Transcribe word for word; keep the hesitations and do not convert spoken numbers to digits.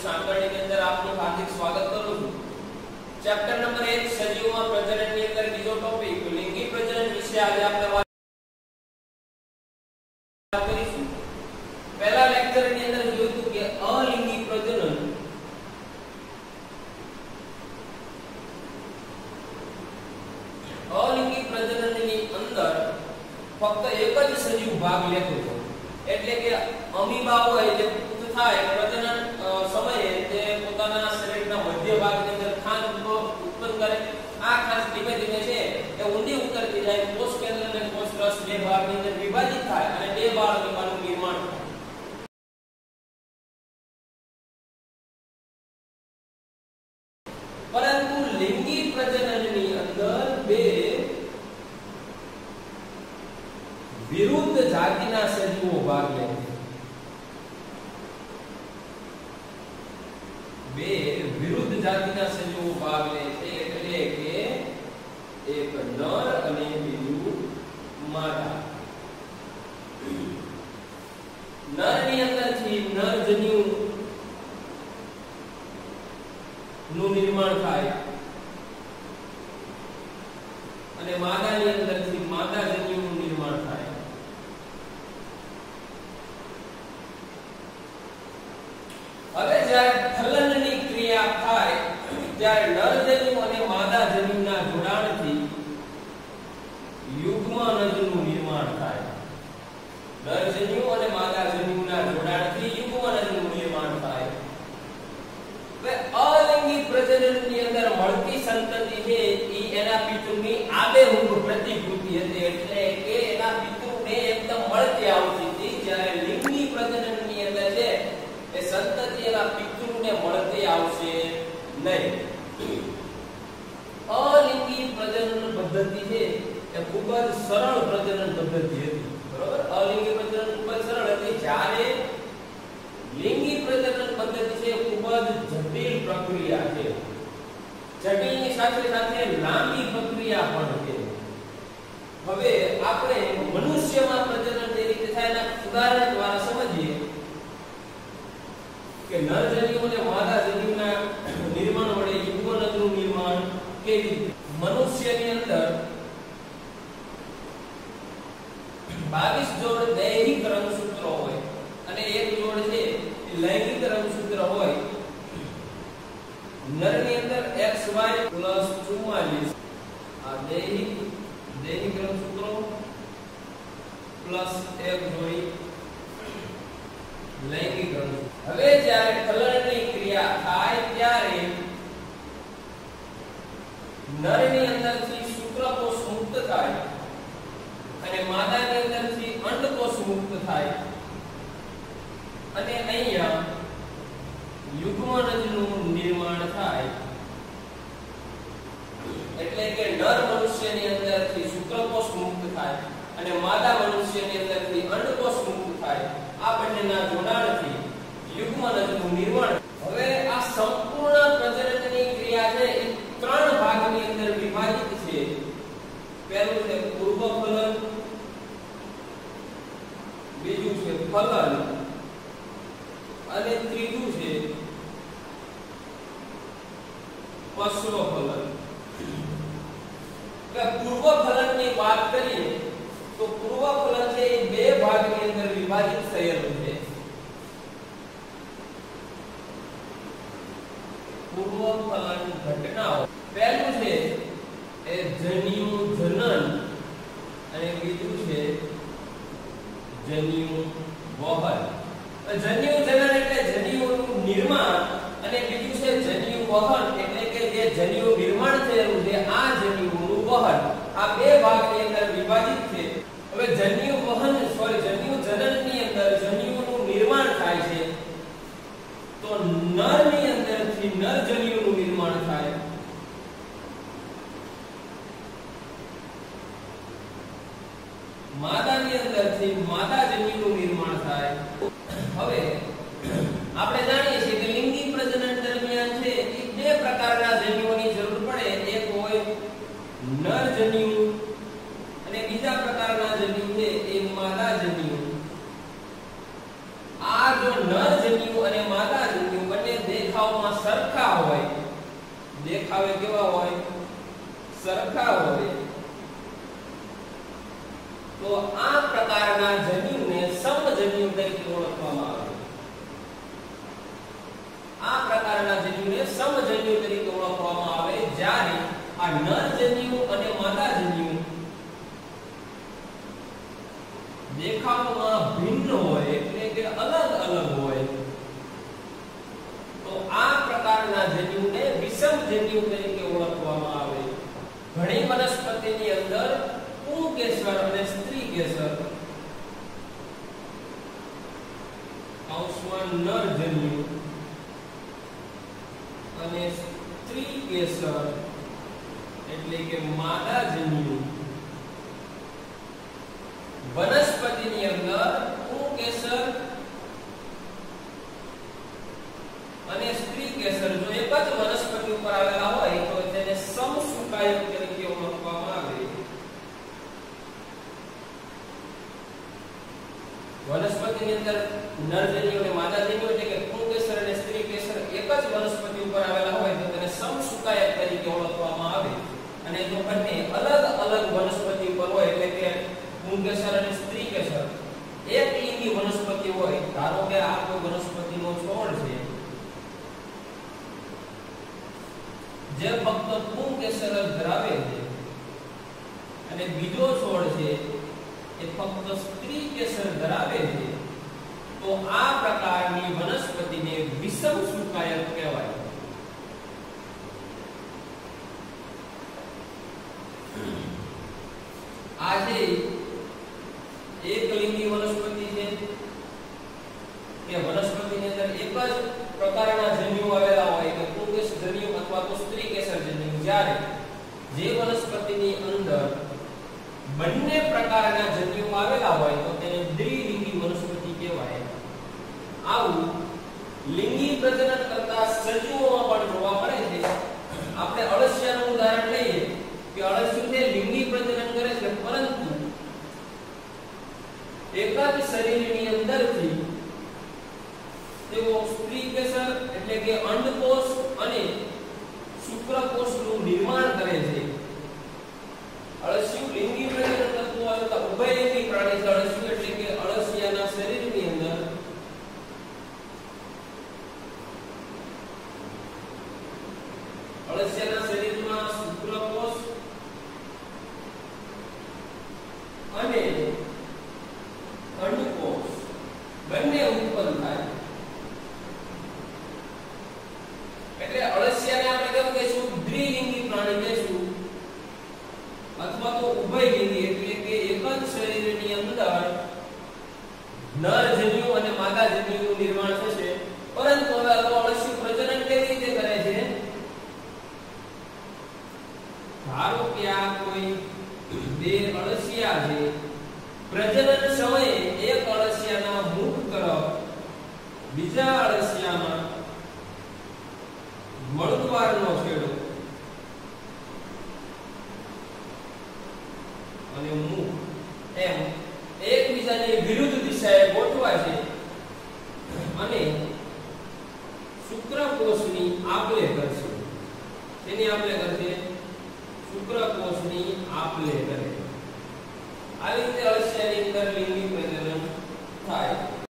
સાંકળની અંદર આપનું હાર્દિક સ્વાગત કરું છું। ચેપ્ટર નંબર એક સજીવોમાં પ્રજનનની અંદર બીજો ટોપિક લિંગી પ્રજનન વિશે આજે આપણે વાત કરીશું। પહેલા લેક્ચરની અંદર જોયું કે અલિંગી પ્રજનન અલિંગી પ્રજનનની અંદર ફક્ત એક જ સજીવ ભાગ લેતો હતો, એટલે કે અમીબા હોય જે પુખ્ત થાય પ્રજનન સમયે તે પોતાના શરીરના મધ્ય ભાગની અંદર ખાંડ ઉત્પન્ન કરે। આ ખાંડ ધીમે ધીમે છે એ ઊંડી ઉતરતી જાય, કોષ કેન્દ્ર અને કોષ રસ બે ભાગની અંદર વિભાજિત થાય અને બે બાળ અમીબાનું નિર્માણ થાય। પરંતુ લિંગી પ્રજનનની અંદર બે વિરુદ્ધ જાતિના સજીવો ભાગ લે છે। બે વિરુદ્ધ જાતિના સજીવો ભાગ લે છે, એટલે કે એક નર અને બીજું માદા। નરની અંદરથી નરજન્યુ નું નિર્માણ થાય અને માદાની અંદરથી માદાજન્યુનું નિર્માણ થાય। હવે જ્યારે ફલનની ક્રિયા થાય ત્યારે નરજન્યુ અને માદાજન્યુના જોડાણથી યુગ્મનજનું નિર્માણ થાય। નરજન્યુ અને માદાજન્યુના જોડાણથી યુગ્મનજનું નિર્માણ થાય। હવે અલિંગી પ્રજનનની અંદર મળતી સંતતિ છે ઈ એના પિતૃની આબેહૂબ પ્રતિકૃતિ હતી, એટલે કે એના પિતૃને એકદમ મળતી આવતી હતી, જ્યારે લિંગી પ્રજનનની અંદર છે એ સંતતિ એના પિતૃને મળતી આવશે નહીં। અલિંગી પ્રજનન પદ્ધતિ છે એ ખૂબ જ સરળ પ્રજનન પદ્ધતિ હતી, બરોબર। અલિંગી પ્રજનન ખૂબ જ સરળ હતી, જ્યારે લિંગી પ્રજનન પદ્ધતિ છે ખૂબ જ જટિલ પ્રક્રિયા છે। જટિલની સાથે સાથે લાંબી પ્રક્રિયા પણ છે। હવે આપણે મનુષ્યમાં પ્રજનન જે રીતે થાય એના ઉદાહરણ દ્વારા સમજીએ કે નરજન્યુ અને માદાજન્યુના નિર્માણ વડે યુગ્મનજનું નિર્માણ કેવી રીતે। મનુષ્યની અંદર બાવીસ જોડ દૈહિક રંગસૂત્રો હોય અને એક જોડ છે લૈંગિક રંગસૂત્ર હોય। નરની અંદર એક્સ વાય પ્લસ ચુમ્માલીસ આ દૈહિક દૈહિક રંગસૂત્રો પ્લસ એક જોડી લૈંગિક રંગસૂત્રો। હવે જ્યારે ફલનની ક્રિયા થાય ત્યારે નરની અંદરથી શુક્રકોષ મુક્ત થાય અને માદાની અંદરથી અંડકોષ મુક્ત થાય અને અહીંયા યુગ્મનજનું નિર્માણ થાય, એટલે કે નર મનુષ્યની અંદરથી શુક્રકોષ મુક્ત થાય અને માદા મનુષ્યની અંદરથી અંડકોષ મુક્ત થાય। આ બંનેના જોડાણથી યુગ્મનજનું નિર્માણ। હવે આ સંપૂર્ણ પ્રજનનની ક્રિયા છે એ ત્રણ ભાગની અંદર વિભાજિત છે। પહેલું છે પૂર્વ ફલન, બીજું છે ફલન અને ત્રીજું છે પશ્વ ફલન। કે પૂર્વ ફલનની વાત કરીએ તો પૂર્વ ફલન છે એ બે ભાગની અંદર વિભાજિત થયેલું છે। પૂર્વ ફલન ઘટનાઓ પહેલું છે એ જન્યુ જનન અને બીજું છે જન્યુ વહન। જન્યુ જનન એટલે જન્યુનું નિર્માણ અને બીજું છે જન્યુ વહન, એટલે કે જે જન્યુ નિર્માણ થયેલું છે આ જન્યુનું વહન। આ બે ભાગની અંદર વિભાજિત છે। હવે જન્યુ વહન સોરી જન્યુ જનનની અંદર જન્યુનું નિર્માણ થાય છે તો નરની અંદરથી નર જન્યુનું નિર્માણ થાય, માદાની અંદરથી માદા જન્યુનું નિર્માણ થાય। હવે આપણે જાણીએ છીએ કે લિંગી પ્રજનન દરમિયાન છે એ બે પ્રકારના જન્યુઓની જરૂર પડે, એક હોય નર જન્યુ અને બીજા પ્રકારના જન્યુ છે એ માદા જન્યુ। આ જો નર જન્યુ અને માદા જન્યુ બંને સરખા હોય, દેખાવે કેવા હોય, સરખા હોય, તો આ પ્રકારના જન્યુને સમજન્યુ તરીકે ઓળખવામાં આવે. આ પ્રકારના જન્યુને સમજન્યુ તરીકે ઓળખવામાં આવે જ્યારે આ નરજન્યુ અને માદાજન્યુ દેખાવમાં ભિન્ન હોય, એટલે કે અલગ અલગ હોય, તો આ પ્રકારના જન્યુને વિષમજન્યુ તરીકે ઓળખવામાં આવે. ઘણી વનસ્પતિની અંદર પુંકેસર અને સ્ત્રીકેસર કૌંસમાં નરજન્યુ અને સ્ત્રીકેસર એટલે કે માદાજન્યુ, વનસ્પતિની અંદર પુંકેસર અને સ્ત્રીકેસર જો એક જ વનસ્પતિ ઉપર આવેલા હોય તો તેને સમસુકાયક તરીકે ઓળખવામાં આવે. વનસ્પતિની અંદર નરજન્યુ અને માદાજન્યુ એટલે કે પુંકેસર અને સ્ત્રીકેસર એક જ વનસ્પતિ ઉપર આવેલા હોય તો તેને સમસુકાયક તરીકે ઓળખવામાં આવે. અને જો બંને અલગ અલગ વનસ્પતિ ઉપર હોય એટલે કે પુંકેસર અને સ્ત્રીકેસર એક લિંગી વનસ્પતિ હોય, ધારો કે આ કોઈ વનસ્પતિનો છોડ છે જે ફક્ત પુંકેસર જ ધરાવે છે અને બીજો છોડ છે એ ફક્ત સ્ત્રીકેસર ધરાવે છે, તો આ પ્રકારની વનસ્પતિને વિષમસુકાયક કહેવાય. આજે એક લિંગી વનસ્પતિ છે કે વનસ્પતિની અંદર એક જ પ્રકારના જન્યુ આવેલા હોય કે પુંકેસર જન્યુ અથવા તો સ્ત્રીકેસર જન્યુ, જ્યારે જે વનસ્પતિની અંદર બંને પ્રકારના જન્યુ આવેલા હોય તો તેને દ્વિલિંગી વનસ્પતિ કહેવાય. આવું લિંગી પ્રજનન કરતા સજીવોમાં પણ જોવા મળે છે. આપણે અળસિયાનું ઉદાહરણ લઈએ કે અળસિયું છે લિંગી પ્રજનન કરે છે, પરંતુ એક જ શરીરની અંદરથી તેઓ સ્ત્રીકેસર એટલે કે અંડકોષ અને શુક્રકોષનું નિર્માણ કરે છે. અળસિયું લિંગી પ્રજનન કરતું હોય તો ઉભયલિંગી પ્રાણી છે. અળસિયું એટલે કે અળસિયાના શરીરની અંદર અળસિયાના શરીરમાં શુક્રકોષ અને અંડકોષ બંને ઉત્પન્ન થાય. એટલે અળસિયાને આપણે કેવું કહીશું? દ્વિલિંગી પ્રાણી કહીશું અથવા તો ઉભયલિંગી એટલે કે એક જ શરીરની અંદર નરજન્યુ અને માદાજન્યુનું નિર્માણ થશે. પરંતુ હવે અળસિયું પ્રજનન કેવી રીતે કરે છે? ધારો કે આ કોઈ બે અળસિયા છે, પ્રજનન સમયે એક અળસિયાના મુખ તરફ બીજા અળસિયાના મળદ્વારનો છેડો અને મુખ એમ એકબીજાની વિરુદ્ધ દિશાએ ગોઠવાય છે અને શુક્રકોષની આપલે કરશે. તેની આપલે કરશે શુક્રકોષની આપલે કરે. આવી રીતે અળસિયાની અંદર લિંગી પ્રજનન થાય.